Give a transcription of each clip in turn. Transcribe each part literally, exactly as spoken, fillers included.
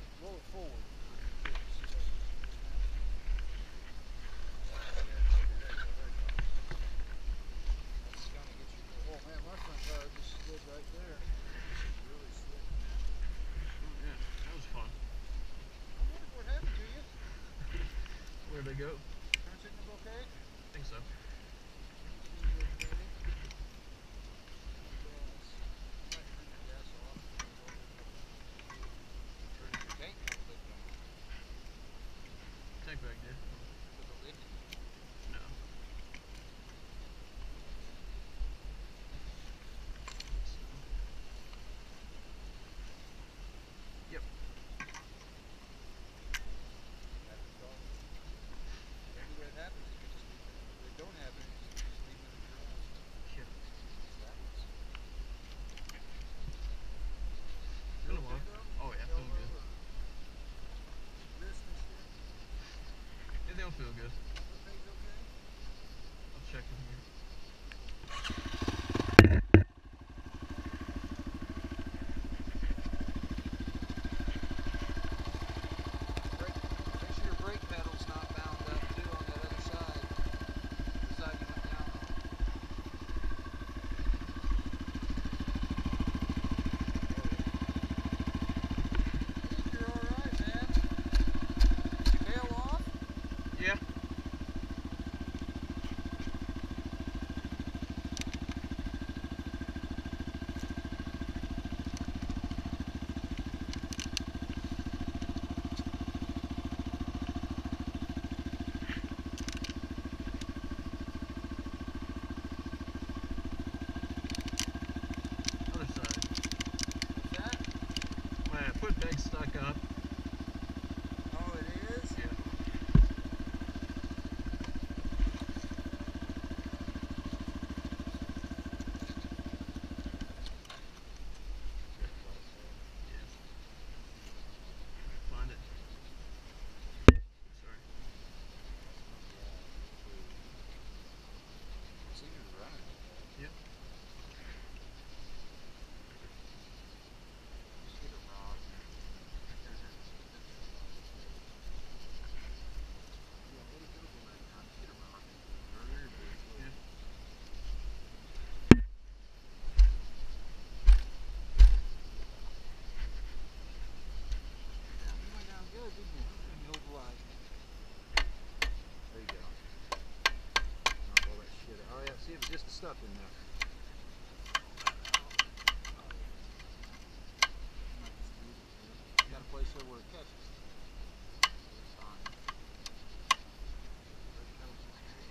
Roll it forward. Oh man, my front tire just slid right there. This is really slick. Oh yeah, that was fun. I wondered what happened to you. Where'd they go? Turn signal's okay? I think so. Seems okay. Gas. You might turn your gas off. Turn your tank not clicking on. Tank back there. Put the lid in. No. Yep. That's all. Maybe what happens is you just leave it. If it don't happen, you just, just leave it in the garage. Yeah. That was. It's been a while. Oh yeah, feeling good. Wrist and shit. Yeah, they don't feel good. Foot page okay? I'll check in here. Brake, make sure your brake pedal's not bound up too on that other side. The side you went down on. I think you're alright, man. Tail off? Yeah. Other side. What's that? My foot peg's stuck up. Oh, it is? Yeah. Yes. Find it. Sorry. Seems to be running okay. Yep. Just get a rod. Yeah, let it go the last time. Just get a rod. Earlier, but Yeah. Yeah, you went down good, didn't you? No blood. There you go. Knock all that shit out. Oh yeah, see if it's just the stuff in there. You got a place there where it catches. It's fine. Brake pedal's okay.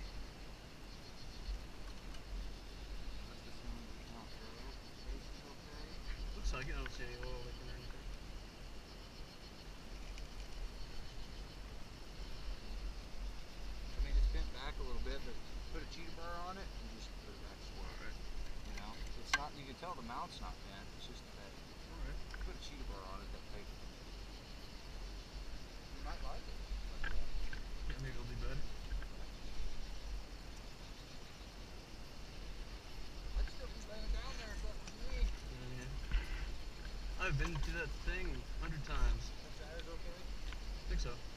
That's the sound that counts, though. Base is okay. Looks like it. I don't see any oil leaking or anything. I mean, it's bent back a little bit, but put a cheetah bar on it and just put it back square. Alright. You know, it's not. You can tell the mount's not bent. It's just that. Alright. Put a cheetah bar on it. That paper. You might like it. Yeah, maybe it'll be better. I'd still be laying down there if that was me. Yeah. I've been to that thing a hundred times. That tire's okay. I think so.